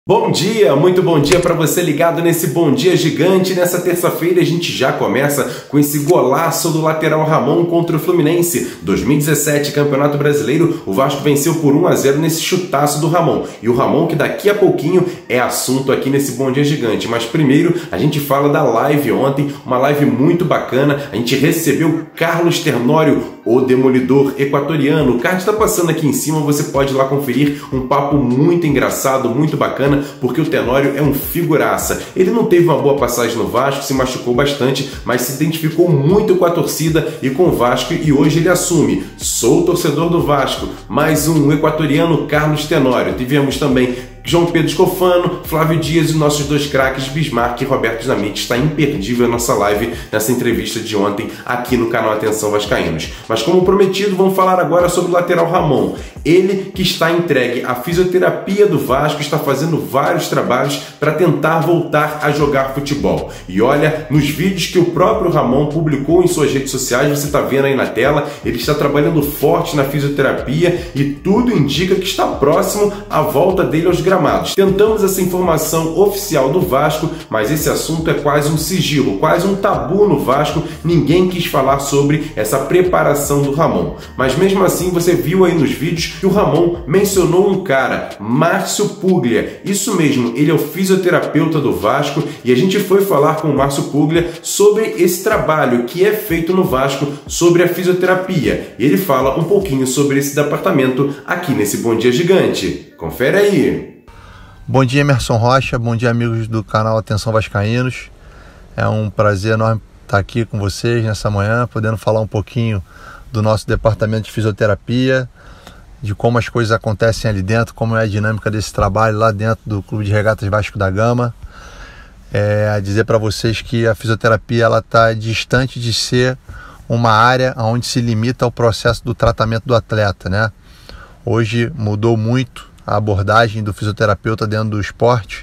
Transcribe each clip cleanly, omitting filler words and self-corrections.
Bom dia, muito bom dia para você ligado nesse Bom Dia Gigante. Nessa terça-feira a gente já começa com esse golaço do lateral Ramon contra o Fluminense. 2017, Campeonato Brasileiro, o Vasco venceu por 1-0 nesse chutaço do Ramon. E o Ramon que daqui a pouquinho é assunto aqui nesse Bom Dia Gigante. Mas primeiro a gente fala da live ontem, uma live muito bacana. A gente recebeu Carlos Ternório, o demolidor equatoriano. O card está passando aqui em cima, você pode ir lá conferir um papo muito engraçado, muito bacana, porque o Tenório é um figuraça. Ele não teve uma boa passagem no Vasco, se machucou bastante, mas se identificou muito com a torcida e com o Vasco, e hoje ele assume: sou torcedor do Vasco. Mais um equatoriano, Carlos Ternório. Tivemos também João Pedro Scofano, Flávio Dias e nossos dois craques, Bismarck e Roberto Dinamite. Está imperdível a nossa live nessa entrevista de ontem aqui no canal Atenção Vascaínos. Mas como prometido, vamos falar agora sobre o lateral Ramon. Ele que está entregue à fisioterapia do Vasco, está fazendo vários trabalhos para tentar voltar a jogar futebol. E olha, nos vídeos que o próprio Ramon publicou em suas redes sociais, você está vendo aí na tela, ele está trabalhando forte na fisioterapia e tudo indica que está próximo à volta dele aos gramados. Tentamos essa informação oficial do Vasco, mas esse assunto é quase um sigilo, quase um tabu no Vasco. Ninguém quis falar sobre essa preparação do Ramon. Mas mesmo assim, você viu aí nos vídeos que o Ramon mencionou um cara, Márcio Puglia. Isso mesmo, ele é o fisioterapeuta do Vasco e a gente foi falar com o Márcio Puglia sobre esse trabalho que é feito no Vasco sobre a fisioterapia. E ele fala um pouquinho sobre esse departamento aqui nesse Bom Dia Gigante. Confere aí! Bom dia, Emerson Rocha, bom dia, amigos do canal Atenção Vascaínos. É um prazer enorme estar aqui com vocês nessa manhã, podendo falar um pouquinho do nosso departamento de fisioterapia, de como as coisas acontecem ali dentro, como é a dinâmica desse trabalho lá dentro do Clube de Regatas Vasco da Gama. Dizer para vocês que a fisioterapia está distante de ser uma área onde se limita ao processo do tratamento do atleta, né? Hoje mudou muito a abordagem do fisioterapeuta dentro do esporte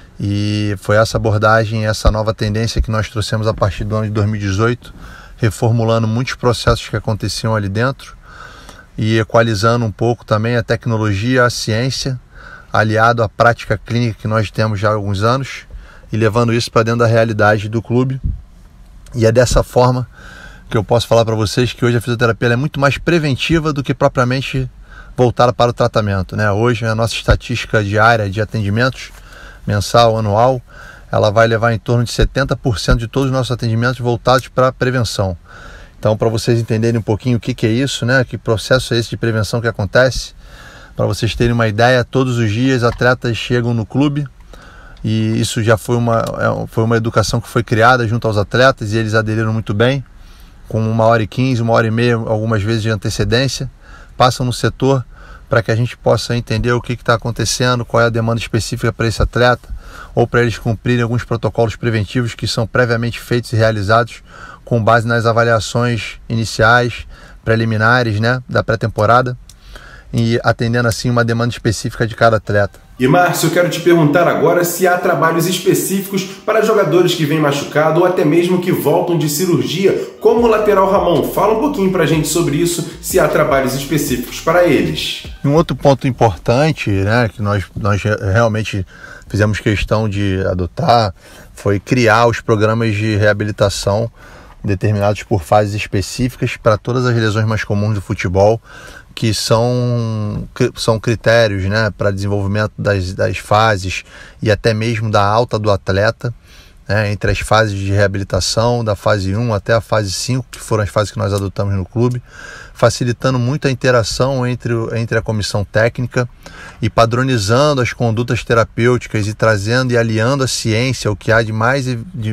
e foi essa abordagem, essa nova tendência que nós trouxemos a partir do ano de 2018, reformulando muitos processos que aconteciam ali dentro e equalizando um pouco também a tecnologia, a ciência, aliado à prática clínica que nós temos já há alguns anos e levando isso para dentro da realidade do clube. E é dessa forma que eu posso falar para vocês que hoje a fisioterapia é muito mais preventiva do que propriamente voltada para o tratamento, né? Hoje a nossa estatística diária de atendimentos, mensal, anual, ela vai levar em torno de 70% de todos os nossos atendimentos voltados para a prevenção. Então, para vocês entenderem um pouquinho o que é isso, né? Que processo é esse de prevenção que acontece, para vocês terem uma ideia, todos os dias atletas chegam no clube e isso já foi uma educação que foi criada junto aos atletas e eles aderiram muito bem, com 1h15, 1h30, algumas vezes de antecedência, passam no setor para que a gente possa entender o que está acontecendo, qual é a demanda específica para esse atleta, ou para eles cumprirem alguns protocolos preventivos que são previamente feitos e realizados com base nas avaliações iniciais, preliminares, né, da pré-temporada, e atendendo assim uma demanda específica de cada atleta. E Márcio, eu quero te perguntar agora se há trabalhos específicos para jogadores que vêm machucados ou até mesmo que voltam de cirurgia, como o lateral Ramon. Fala um pouquinho pra gente sobre isso, se há trabalhos específicos para eles. Um outro ponto importante, né, que nós realmente fizemos questão de adotar, foi criar os programas de reabilitação determinados por fases específicas para todas as lesões mais comuns do futebol, que são critérios, né, para desenvolvimento das fases e até mesmo da alta do atleta, né, entre as fases de reabilitação, da fase 1 até a fase 5, que foram as fases que nós adotamos no clube, facilitando muito a interação entre a comissão técnica e padronizando as condutas terapêuticas e trazendo e aliando a ciência, o que há de mais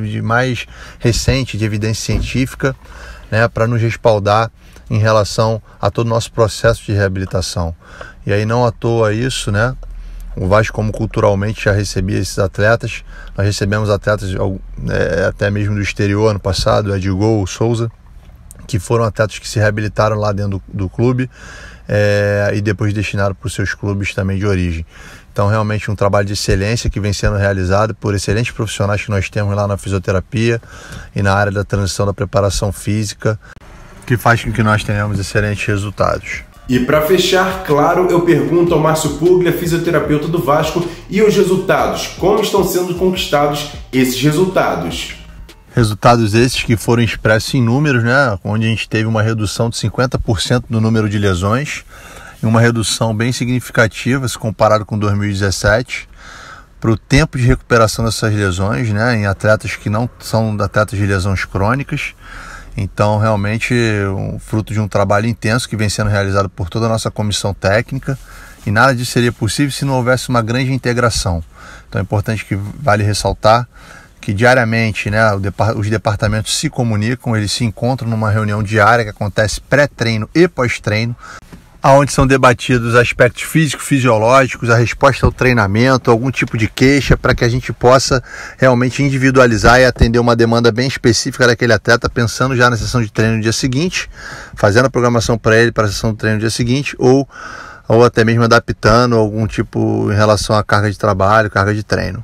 recente, de evidência científica, né, para nos respaldar em relação a todo o nosso processo de reabilitação. E aí não à toa isso, né? O Vasco, como culturalmente já recebia esses atletas, nós recebemos atletas até mesmo do exterior ano passado, o Edgol, o Souza, que foram atletas que se reabilitaram lá dentro do clube e depois destinaram para os seus clubes também de origem. Então realmente um trabalho de excelência que vem sendo realizado por excelentes profissionais que nós temos lá na fisioterapia e na área da transição da preparação física, que faz com que nós tenhamos excelentes resultados. E para fechar, claro, eu pergunto ao Márcio Puglia, fisioterapeuta do Vasco, e os resultados, como estão sendo conquistados esses resultados? Resultados esses que foram expressos em números, né? Onde a gente teve uma redução de 50% no número de lesões, e uma redução bem significativa se comparado com 2017, para o tempo de recuperação dessas lesões, né? Em atletas que não são atletas de lesões crônicas. Então, realmente, fruto de um trabalho intenso que vem sendo realizado por toda a nossa comissão técnica, e nada disso seria possível se não houvesse uma grande integração. Então, é importante que vale ressaltar que diariamente, né, os departamentos se comunicam, eles se encontram numa reunião diária que acontece pré-treino e pós-treino, onde são debatidos aspectos físicos, fisiológicos, a resposta ao treinamento, algum tipo de queixa, para que a gente possa realmente individualizar e atender uma demanda bem específica daquele atleta, pensando já na sessão de treino no dia seguinte, fazendo a programação para ele para a sessão de treino no dia seguinte, ou até mesmo adaptando algum tipo em relação à carga de trabalho, carga de treino.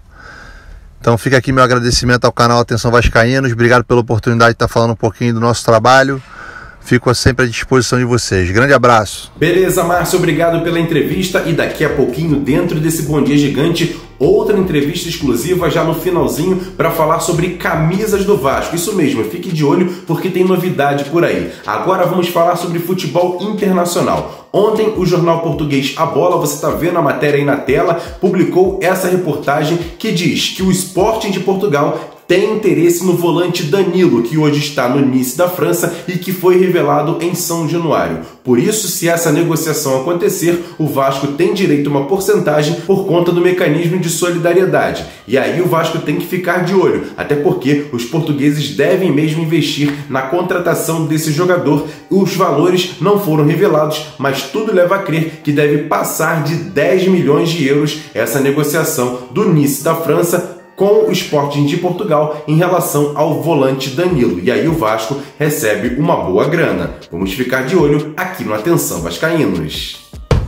Então fica aqui meu agradecimento ao canal Atenção Vascaínos, obrigado pela oportunidade de estar falando um pouquinho do nosso trabalho. Fico sempre à disposição de vocês. Grande abraço. Beleza, Márcio, obrigado pela entrevista. E daqui a pouquinho, dentro desse Bom Dia Gigante, outra entrevista exclusiva já no finalzinho para falar sobre camisas do Vasco. Isso mesmo, fique de olho porque tem novidade por aí. Agora vamos falar sobre futebol internacional. Ontem o jornal português A Bola, você está vendo a matéria aí na tela, publicou essa reportagem que diz que o Sporting de Portugal tem interesse no volante Danilo, que hoje está no Nice da França e que foi revelado em São Januário. Por isso, se essa negociação acontecer, o Vasco tem direito a uma porcentagem por conta do mecanismo de solidariedade. E aí o Vasco tem que ficar de olho, até porque os portugueses devem mesmo investir na contratação desse jogador. Os valores não foram revelados, mas tudo leva a crer que deve passar de 10 milhões de euros essa negociação do Nice da França com o Sporting de Portugal em relação ao volante Danilo. E aí o Vasco recebe uma boa grana. Vamos ficar de olho aqui no Atenção Vascaínos.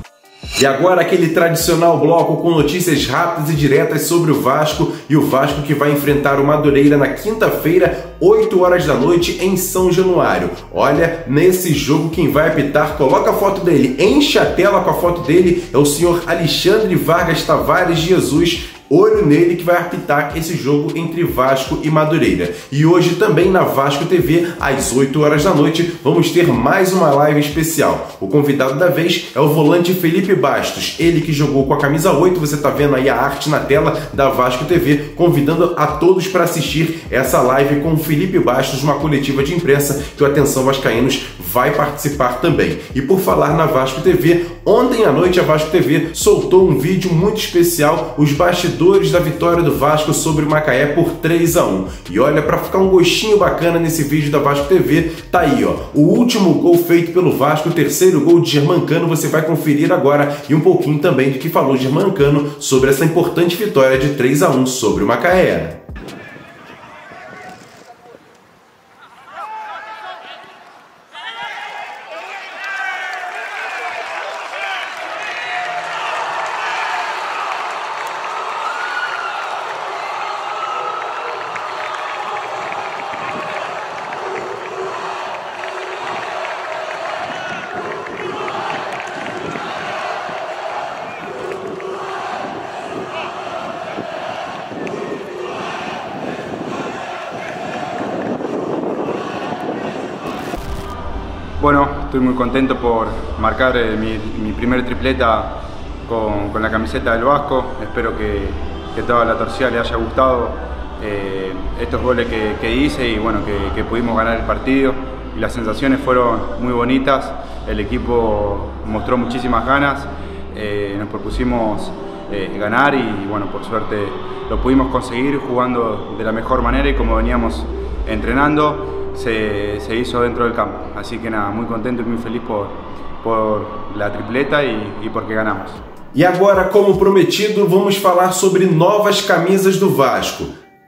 E agora aquele tradicional bloco com notícias rápidas e diretas sobre o Vasco, e o Vasco que vai enfrentar o Madureira na quinta-feira, 8 horas da noite, em São Januário. Olha, nesse jogo quem vai apitar, coloca a foto dele, enche a tela com a foto dele, é o senhor Alexandre Vargas Tavares Jesus. Olho nele que vai apitar esse jogo entre Vasco e Madureira. E hoje também na Vasco TV, às 8 horas da noite, vamos ter mais uma live especial. O convidado da vez é o volante Felipe Bastos, ele que jogou com a camisa 8, você está vendo aí a arte na tela da Vasco TV, convidando a todos para assistir essa live com o Felipe Bastos, uma coletiva de imprensa que o Atenção Vascaínos vai participar também. E por falar na Vasco TV, ontem à noite a Vasco TV soltou um vídeo muito especial, os bastidores da vitória do Vasco sobre o Macaé por 3-1. E olha, para ficar um gostinho bacana nesse vídeo da Vasco TV, tá aí, ó, o último gol feito pelo Vasco, o terceiro gol de Germancano, você vai conferir agora, e um pouquinho também do que falou Germancano sobre essa importante vitória de 3-1 sobre o Macaé. Bueno, estoy muy contento por marcar mi primer tripleta con la camiseta del Vasco. Espero que toda la torcida le haya gustado estos goles que hice y bueno, que pudimos ganar el partido. Y las sensaciones fueron muy bonitas, el equipo mostró muchísimas ganas, nos propusimos ganar y bueno, por suerte lo pudimos conseguir jugando de la mejor manera y como veníamos entrenando. Se hizo dentro del campo, así que nada, muy contento y muy feliz por la tripleta y porque ganamos. E agora, como prometido, vamos falar sobre novas camisas do Vasco.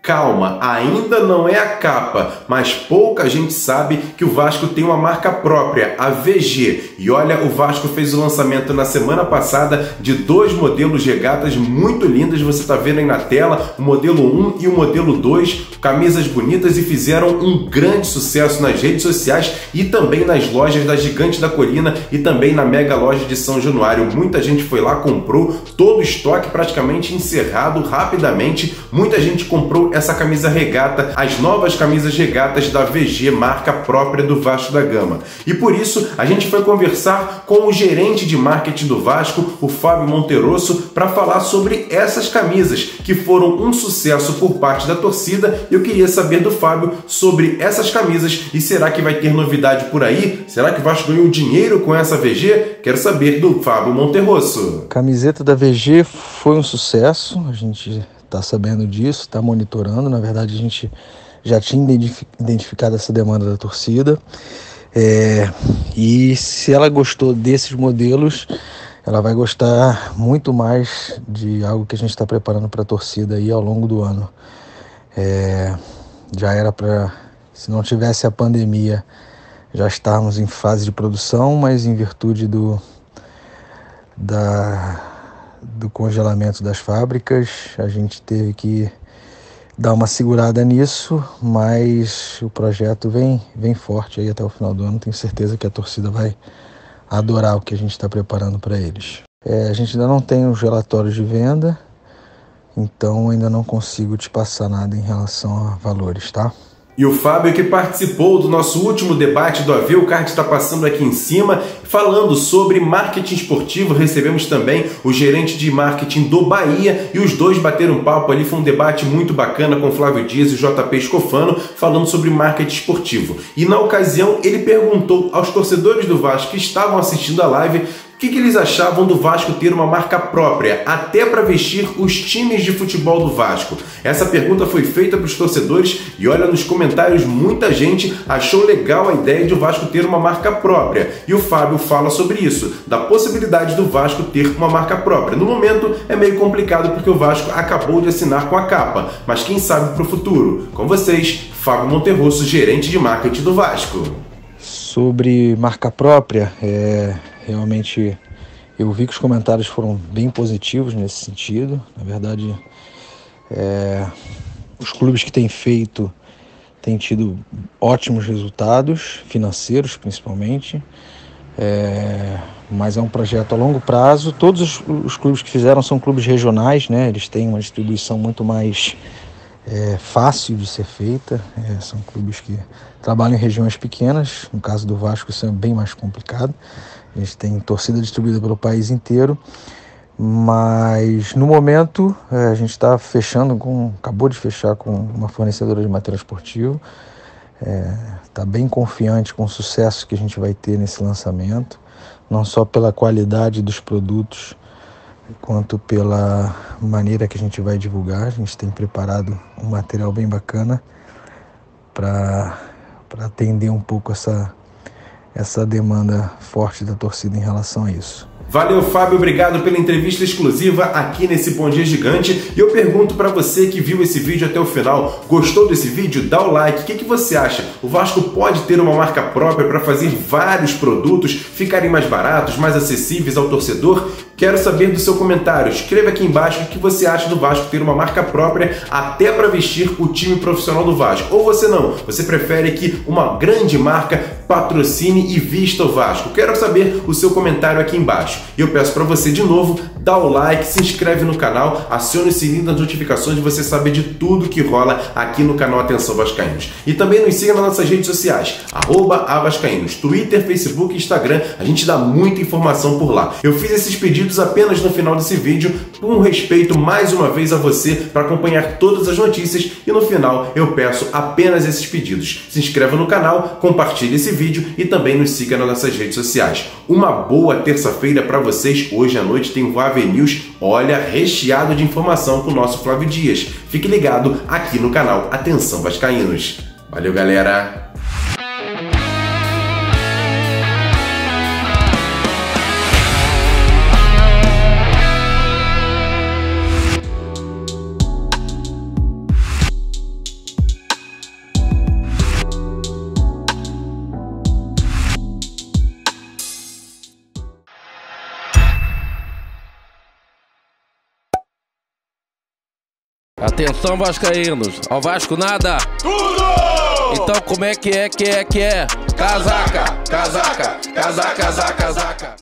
Calma, ainda não é a capa, mas pouca gente sabe que o Vasco tem uma marca própria, a VG. E olha, o Vasco fez o lançamento na semana passada de 2 modelos regatas muito lindas, você está vendo aí na tela, o modelo 1 e o modelo 2, camisas bonitas e fizeram um grande sucesso nas redes sociais e também nas lojas da Gigante da Colina e também na mega loja de São Januário. Muita gente foi lá, comprou, todo o estoque praticamente encerrado rapidamente, muita gente comprou essa camisa regata, as novas camisas regatas da VG, marca própria do Vasco da Gama. E por isso a gente foi conversar com o gerente de marketing do Vasco, o Fábio Monterosso, para falar sobre essas camisas que foram um sucesso por parte da torcida. Eu queria saber do Fábio sobre essas camisas e será que vai ter novidade por aí? Será que o Vasco ganhou dinheiro com essa VG? Quero saber do Fábio Monterosso. A camiseta da VG foi um sucesso, a gente está sabendo disso, está monitorando. Na verdade, a gente já tinha identificado essa demanda da torcida. E se ela gostou desses modelos, ela vai gostar muito mais de algo que a gente está preparando para a torcida aí ao longo do ano. Já era para, se não tivesse a pandemia, já estarmos em fase de produção, mas em virtude do congelamento das fábricas, a gente teve que dar uma segurada nisso, mas o projeto vem forte aí até o final do ano. Tenho certeza que a torcida vai adorar o que a gente está preparando para eles. A gente ainda não tem os relatórios de venda, então ainda não consigo te passar nada em relação a valores, tá? E o Fábio, que participou do nosso último debate do AV, o card está passando aqui em cima, falando sobre marketing esportivo. Recebemos também o gerente de marketing do Bahia e os dois bateram um papo ali. Foi um debate muito bacana com o Flávio Dias e o JP Scofano, falando sobre marketing esportivo. E na ocasião ele perguntou aos torcedores do Vasco que estavam assistindo a live o que eles achavam do Vasco ter uma marca própria, até para vestir os times de futebol do Vasco. Essa pergunta foi feita para os torcedores e olha, nos comentários muita gente achou legal a ideia de o Vasco ter uma marca própria. E o Fábio fala sobre isso, da possibilidade do Vasco ter uma marca própria. No momento é meio complicado porque o Vasco acabou de assinar com a capa, mas quem sabe para o futuro. Com vocês, Fábio Monterosso, gerente de marketing do Vasco. Sobre marca própria, realmente eu vi que os comentários foram bem positivos nesse sentido. Na verdade, os clubes que têm feito têm tido ótimos resultados financeiros, principalmente, mas é um projeto a longo prazo. Todos os clubes que fizeram são clubes regionais, né? Eles têm uma distribuição muito mais fácil de ser feita. São clubes que trabalham em regiões pequenas. No caso do Vasco, isso é bem mais complicado. A gente tem torcida distribuída pelo país inteiro, mas no momento a gente está acabou de fechar com uma fornecedora de material esportivo. Está bem confiante com o sucesso que a gente vai ter nesse lançamento, não só pela qualidade dos produtos, quanto pela maneira que a gente vai divulgar. A gente tem preparado um material bem bacana para atender um pouco essa demanda forte da torcida em relação a isso. Valeu, Fábio, obrigado pela entrevista exclusiva aqui nesse Bom Dia Gigante. E eu pergunto para você que viu esse vídeo até o final, gostou desse vídeo? Dá o like. O que você acha? O Vasco pode ter uma marca própria para fazer vários produtos ficarem mais baratos, mais acessíveis ao torcedor? Quero saber do seu comentário. Escreva aqui embaixo o que você acha do Vasco ter uma marca própria até para vestir o time profissional do Vasco. Ou você não, você prefere que uma grande marca patrocine e vista o Vasco? Quero saber o seu comentário aqui embaixo. E eu peço para você de novo, dá o like, se inscreve no canal, acione o sininho das notificações e você saber de tudo que rola aqui no canal Atenção Vascaínos. E também nos siga nas nossas redes sociais, @avascaínos, Twitter, Facebook e Instagram. A gente dá muita informação por lá. Eu fiz esses pedidos apenas no final desse vídeo, com respeito mais uma vez a você, para acompanhar todas as notícias, e no final eu peço apenas esses pedidos. Se inscreva no canal, compartilhe esse vídeo e também nos siga nas nossas redes sociais. Uma boa terça-feira para vocês. Hoje à noite tem o AV News, olha, recheado de informação com o nosso Flávio Dias. Fique ligado aqui no canal Atenção Vascaínos. Valeu, galera! Atenção, vascaínos. Ao Vasco nada. Tudo! Então como é que é? Casaca, casaca, casaca, casaca, casaca.